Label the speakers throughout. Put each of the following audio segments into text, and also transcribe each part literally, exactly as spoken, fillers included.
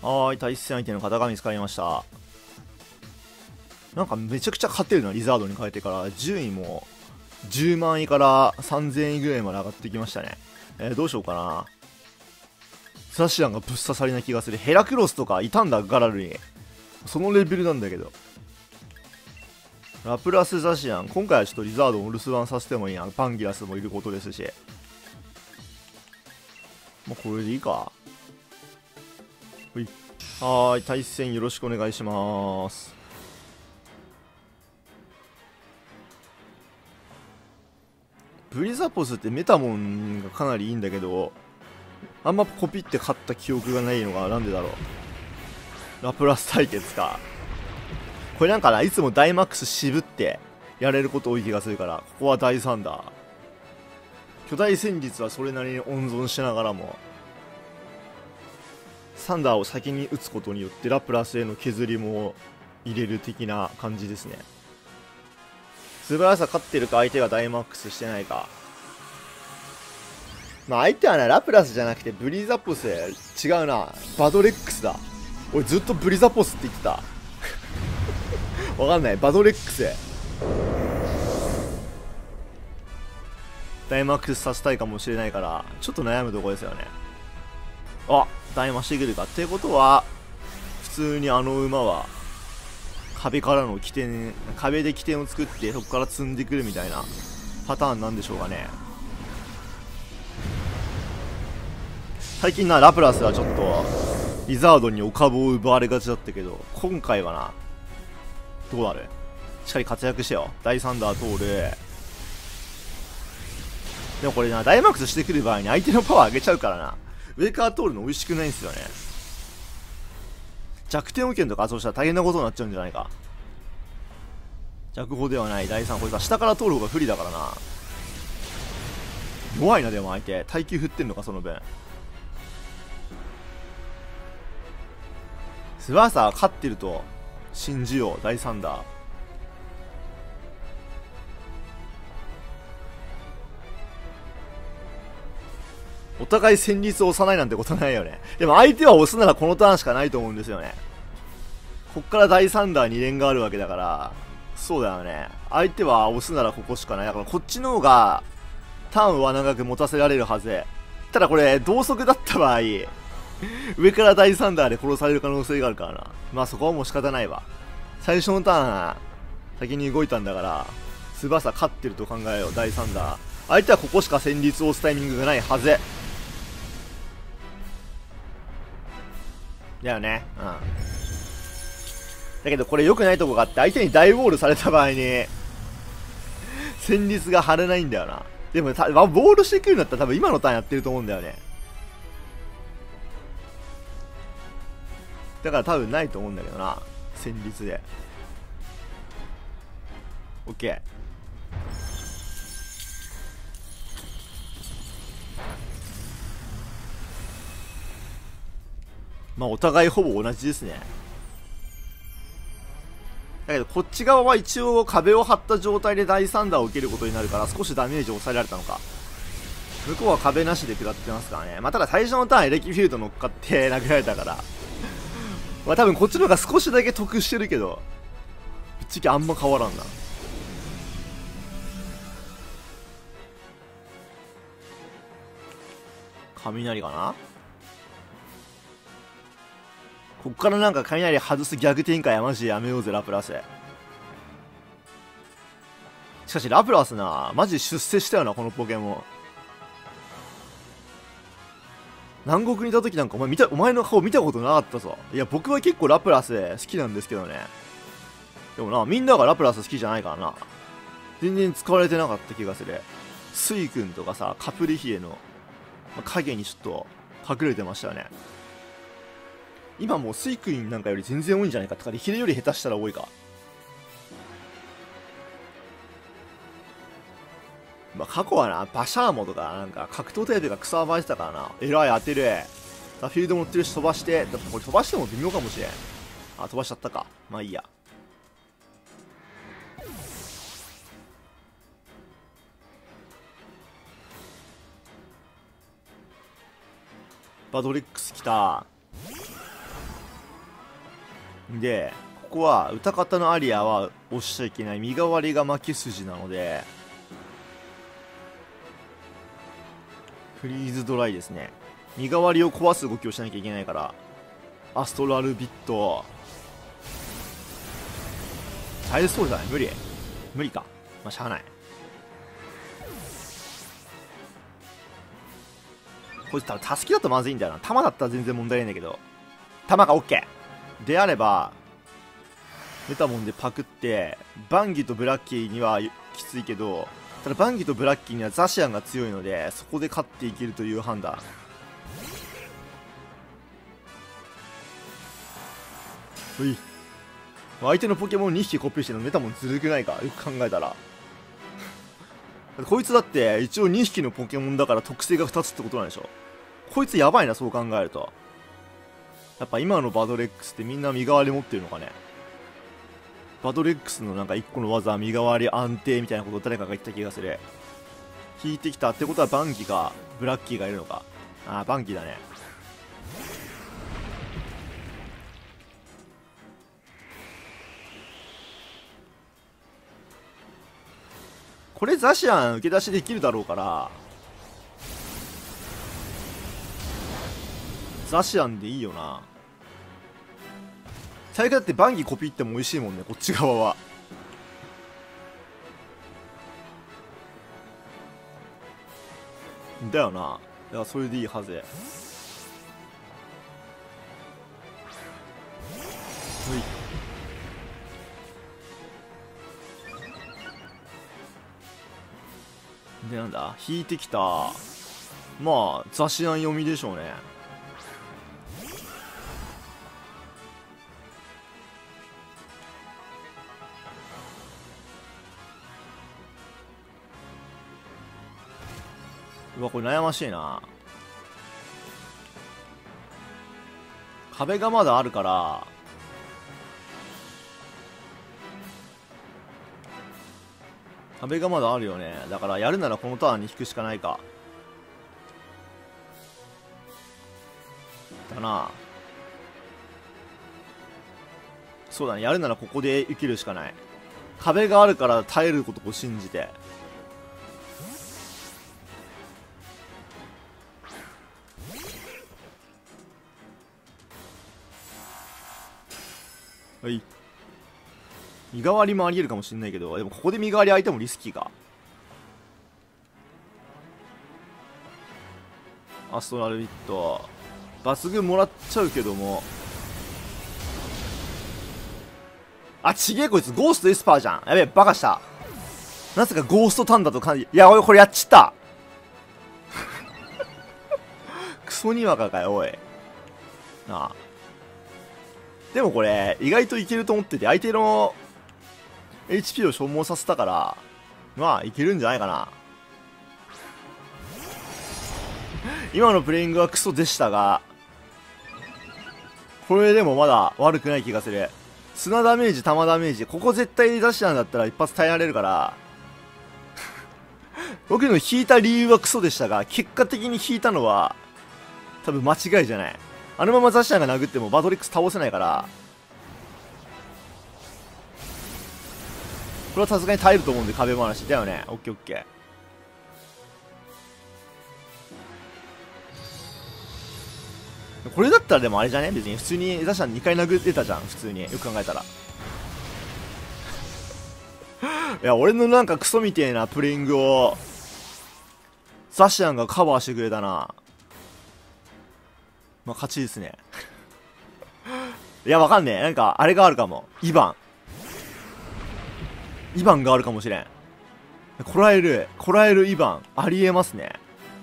Speaker 1: はーい、対戦相手の方が見つかりました。なんかめちゃくちゃ勝てるな、リザードに変えてから。順位もじゅうまんいからさんぜんいぐらいまで上がってきましたね。えー、どうしようかな。ザシアンがぶっ刺さりな気がする。ヘラクロスとかいたんだ、ガラルに。そのレベルなんだけど。ラプラスザシアン。今回はちょっとリザードをお留守番させてもいいな。パンギラスもいることですし。もうこれでいいか。ほい。はーい、対戦よろしくお願いします。ブリザポスってメタモンがかなりいいんだけど、あんまコピって勝った記憶がないのがなんでだろう。ラプラス対決か。これなんかないつもダイマックス渋ってやれること多い気がするから、ここは大サンダー。巨大戦術はそれなりに温存しながらも、サンダーを先に打つことによってラプラスへの削りも入れる的な感じですね。素晴らしさ勝ってるか、相手がダイマックスしてないか。まあ相手はね、ラプラスじゃなくてブリザポス。違うな、バドレックスだ。俺ずっとブリザポスって言ってた。わかんない、バドレックス。ダイマックスさせたいかもしれないからちょっと悩むとこですよね。あ、ダイマしてくるかってことは、普通にあの馬は壁からの起点、壁で起点を作ってそこから積んでくるみたいなパターンなんでしょうかね。最近な、ラプラスはちょっとリザードにお株を奪われがちだったけど、今回はな、どうなる？しっかり活躍してよ。ダイサンダー通る。でもこれな、ダイマックスしてくる場合に相手のパワー上げちゃうからな、上から通るの美味しくないんですよね。弱点保険とかそうしたら大変なことになっちゃうんじゃないか。弱砲ではないだいさん、これさ下から通る方が不利だからな。弱いな。でも相手耐久振ってんのか、その分。素晴らしさ勝ってると信じよう。だいさんだ。お互い戦率を押さないなんてことないよね。でも相手は押すならこのターンしかないと思うんですよね。こっからだいさんだに連があるわけだから、そうだよね。相手は押すならここしかない。だからこっちの方がターンは長く持たせられるはず。ただこれ同速だった場合、上からだいさんだで殺される可能性があるからな。まあそこはもう仕方ないわ。最初のターン先に動いたんだから、素早さ勝ってると考えよう。だいさんだ。相手はここしか戦術を押すタイミングがないはずだよね。うん。だけどこれ良くないとこがあって、相手に大ウォールされた場合に戦術が張れないんだよな。でもたボールしてくるんだったら多分今のターンやってると思うんだよね。だから多分ないと思うんだけどな、戦術で。 OK。 まあお互いほぼ同じですね。だけどこっち側は一応壁を張った状態で大サンダーを受けることになるから少しダメージを抑えられたのか。向こうは壁なしで下ってますからね。まあただ最初のターンエレキフィールド乗っかって殴られたからまあ多分こっちの方が少しだけ得してるけど、ぶっちゃけあんま変わらんな。雷かな。こっからなんか雷外す逆展開はマジでやめようぜ、ラプラス。しかしラプラスな、マジ出世したよな、このポケモン。南国にいた時なんかお前見た、お前の顔見たことなかったぞ。いや僕は結構ラプラス好きなんですけどね。でもな、みんながラプラス好きじゃないからな。全然使われてなかった気がする。スイ君とかさ、カプリヒエの影にちょっと隠れてましたよね。今もうスイ君なんかより全然多いんじゃないかとかで、ヒレより下手したら多いか。まあ過去はな、バシャーモとかなんか格闘タイプが草暴いてたからな。えらい当てる。フィールド持ってるし飛ばして、だってこれ飛ばしても微妙かもしれん。あ、飛ばしちゃったか。まあいいや。バドレックス来た。 で、ここは歌方のアリアは押しちゃいけない。身代わりが負け筋なので、フリーズドライですね。身代わりを壊す動きをしなきゃいけないから、アストラルビット。耐えそうじゃない？無理無理か。まあ、しゃあない。こいつ多分タスキだとまずいんだよな。弾だったら全然問題ないんだけど、弾が OK であればメタモンでパクって、バンギとブラッキーにはきついけど、ただバンギとブラッキーにはザシアンが強いので、そこで勝っていけるという判断。うい、相手のポケモンにひきコピーしてるのメタモンずるくないか、よく考えたら。こいつだって一応にひきのポケモンだから特性がふたつってことなんでしょ。こいつやばいな、そう考えると。やっぱ今のバドレックスってみんな身代わり持ってるのかね。バドレックスのなんかいっこの技は身代わり安定みたいなことを誰かが言った気がする。引いてきたってことはバンギかブラッキーがいるのか。ああ、バンギーだね。これザシアン受け出しできるだろうから、ザシアンでいいよな。最悪だってバンギコピーっても美味しいもんね、こっち側は。だよな。だからそれでいいはずや。ほい。で、なんだ引いてきた。まあザシアン読みでしょうね。うわ、これ悩ましいな。壁がまだあるから壁がまだあるよね。だからやるならこのターンに引くしかないか。だな。そうだね、やるならここで生きるしかない。壁があるから耐えることを信じて。はい。身代わりもありえるかもしんないけど、でもここで身代わり相手もリスキーか。アストラルビット抜群もらっちゃうけども、あ、ちげえこいつゴーストエスパーじゃん。やべえ、バカした。なぜかゴーストタンだと感じ。いや、おい、これやっちったクソにわかかよ、おい。なあ。でもこれ意外といけると思ってて、相手の エイチピー を消耗させたから、まあいけるんじゃないかな。今のプレイングはクソでしたが、これでもまだ悪くない気がする。砂ダメージ、弾ダメージ、ここ絶対出しなんだったら一発耐えられるから僕の引いた理由はクソでしたが、結果的に引いたのは多分間違いじゃない。あのままザシアンが殴ってもバドレックス倒せないから、これはさすがに耐えると思うんで、壁話だよね。オッケーオッケー。これだったらでもあれじゃね、別に普通にザシャンにかい殴ってたじゃん、普通によく考えたらいや、俺のなんかクソみてえなプレイングをザシャンがカバーしてくれたな。まあ勝ちですねいや、わかんねえ。なんかあれがあるかも。イバンイバンがあるかもしれん。こらえるこらえるイバンありえますね。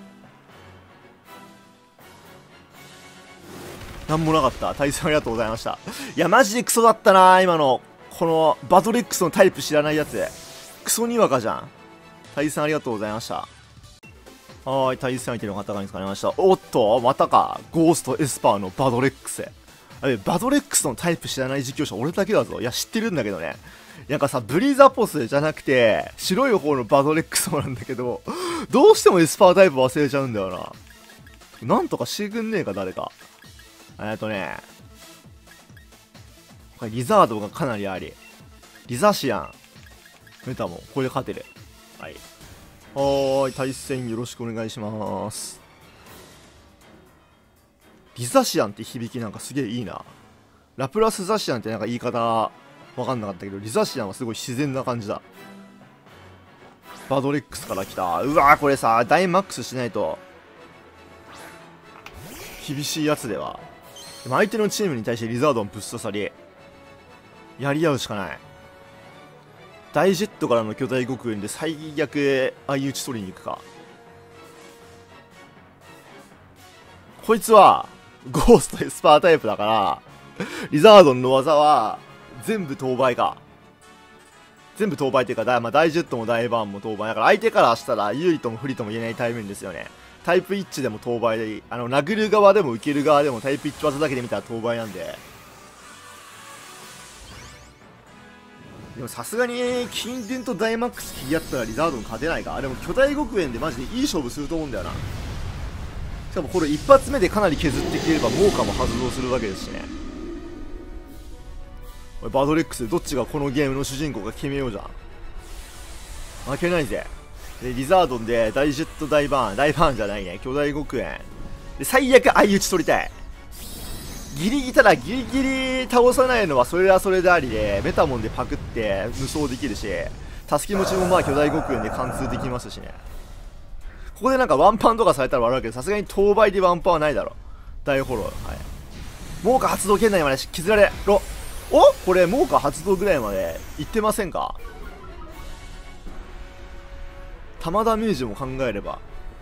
Speaker 1: なんもなかった。対戦ありがとうございました。いや、マジでクソだったな今の。この、バドレックスのタイプ知らないやつ。クソにわかじゃん。対戦ありがとうございました。はーい、対戦相手の方が見つかりました。おっと、またか。ゴーストエスパーのバドレックス。あれ、バドレックスのタイプ知らない実況者俺だけだぞ。いや、知ってるんだけどね。なんかさ、ブリザポスじゃなくて、白い方のバドレックスもなんだけど、どうしてもエスパータイプ忘れちゃうんだよな。なんとかしてくんねえか、誰か。えっとね、 これリザードがかなりあり。リザシアン。メタモン。これで勝てる。はい。はーい。対戦よろしくお願いします。リザシアンって響きなんかすげえいいな。ラプラスザシアンってなんか言い方わかんなかったけど、リザシアンはすごい自然な感じだ。バドレックスから来た。うわーこれさ、ダイマックスしないと厳しいやつでは。でも相手のチームに対してリザードンぶっ刺さり、やり合うしかない。大ジェットからの巨大極限で最悪相打ち取りに行くか。こいつはゴーストエスパータイプだからリザードンの技は全部当倍か。全部当倍っていうか、だ、まあ、大ジェットも大バーンも当倍だから、相手からしたら有利とも不利とも言えない対面ですよね。タイプ一致でも当倍でいい。あの殴る側でも受ける側でもタイプ一致技だけで見たら当倍なんで。でもさすがに近電とダイマックス切り合ったらリザードン勝てないか。でも巨大極限でマジでいい勝負すると思うんだよな。しかもこれ一発目でかなり削ってきればモーカも発動するわけですしね。バドレックスどっちがこのゲームの主人公か決めようじゃん。負けないぜ。でリザードンで大ジェット大バーン、大バーンじゃないね、巨大極限で最悪相打ち取りたい。ギリギリ、ただギリギリ倒さないのはそれはそれでありで、メタモンでパクって無双できるし、助け持ちもまあ巨大極限で貫通できますしね。ここでなんかワンパンとかされたら悪いけど、さすがに当倍でワンパンはないだろ。大フォロー。はい。モーカ発動圏内まで削られろ。おこれモーカ発動ぐらいまでいってませんか。弾ダメージも考えれば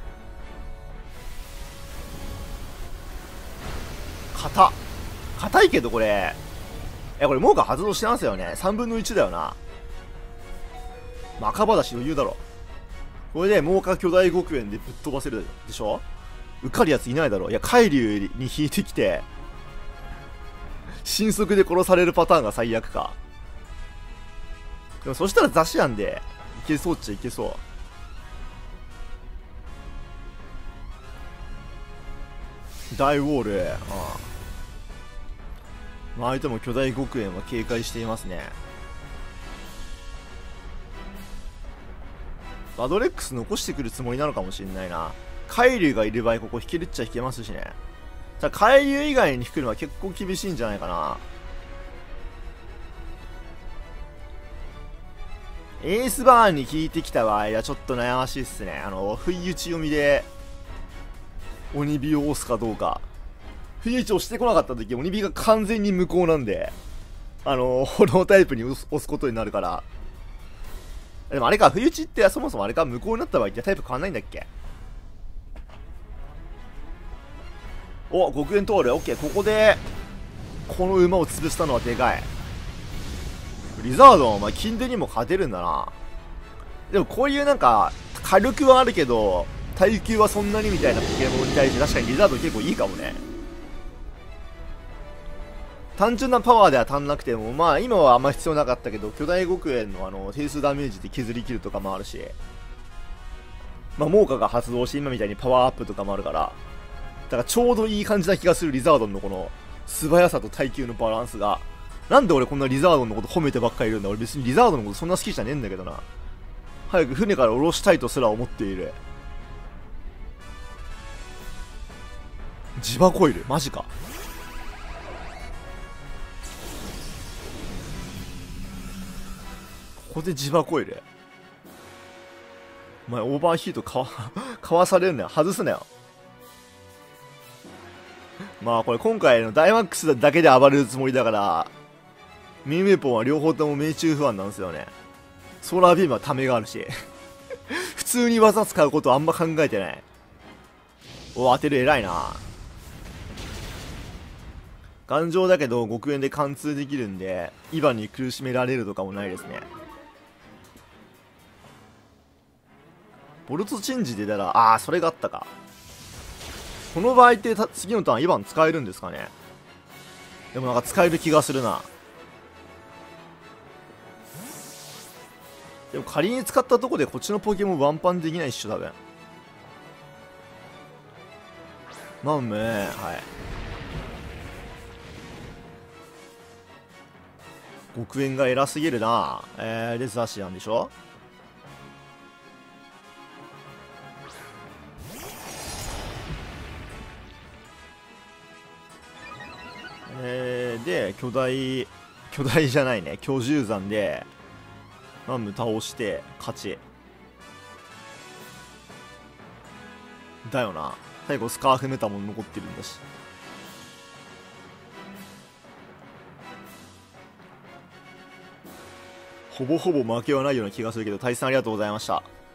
Speaker 1: 硬硬いけど、これえこれモーカ発動してますよね。さんぶんのいちだよな。まあ赤羽だし余裕だろ。これでモーカ巨大極限でぶっ飛ばせるでしょ。受かるやついないだろ。いや海竜に引いてきて神速で殺されるパターンが最悪か。でもそしたらザシアンでいけそうっちゃいけそう。大ウォール、ああ、まあ、相手も巨大極限は警戒していますね。バドレックス残してくるつもりなのかもしれないな。海竜がいる場合ここ引けるっちゃ引けますしね。じゃあ海竜以外に引くのは結構厳しいんじゃないかな。エースバーンに効いてきた場合はちょっと悩ましいっすね。あの不意打ち読みで鬼火を押すかどうか。不意打ち押してこなかった時鬼火が完全に無効なんで、あの炎タイプに押す、押すことになるから。でもあれか、不意打ちってそもそもあれか、無効になった場合ってタイプ変わんないんだっけ。お、極限通る。オッケー。ここでこの馬を潰したのはでかい。リザードンお前近手にも勝てるんだな。でもこういうなんか火力はあるけど耐久はそんなにみたいなポケモンに対して確かにリザードン結構いいかもね。単純なパワーでは足んなくても、まあ今はあんま必要なかったけど、巨大極限のあの定数ダメージで削り切るとかもあるし、まあモーカが発動して今みたいにパワーアップとかもあるから、だからちょうどいい感じな気がする。リザードンのこの素早さと耐久のバランスが。なんで俺こんなリザードンのこと褒めてばっかりいるんだ。俺別にリザードンのことそんな好きじゃねえんだけどな。早く船から降ろしたいとすら思っている。ジバコイルマジか。ここでジバコイル。お前オーバーヒートかわかわされるなよ。外すなよ。まあこれ今回のダイマックスだけで暴れるつもりだから、ミンウェポンは両方とも命中不安なんですよね。ソーラービームはためがあるし普通に技使うことあんま考えてない。お、当てる。偉いな。頑丈だけど極限で貫通できるんでイヴァに苦しめられるとかもないですね。ボルトチェンジで出たら、ああそれがあったか。この場合って次のターンイヴァン使えるんですかね。でもなんか使える気がするな。でも仮に使ったとこでこっちのポケモンワンパンできないっしょ多分。マンム、はい。 黒煙が偉すぎるな。えー、でザシアンでしょ。えー、で巨大巨大じゃないね、巨獣山でマム倒して勝ちだよな。最後スカーフメタも残ってるんだし。ほぼほぼ負けはないような気がするけど、対戦ありがとうございました。